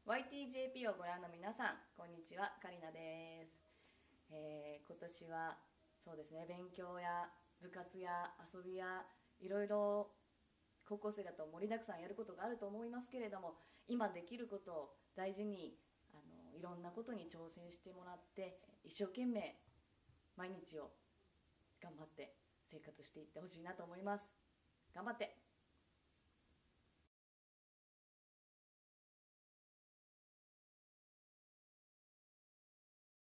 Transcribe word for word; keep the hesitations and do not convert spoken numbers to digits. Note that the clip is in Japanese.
ワイティージェーピー をご覧の皆さん、こんにちは、カリナです。えー、今年はそうですね、勉強や部活や遊びやいろいろ高校生だと盛りだくさんやることがあると思いますけれども、今できることを大事にあのいろんなことに挑戦してもらって、一生懸命毎日を頑張って生活していってほしいなと思います。頑張って。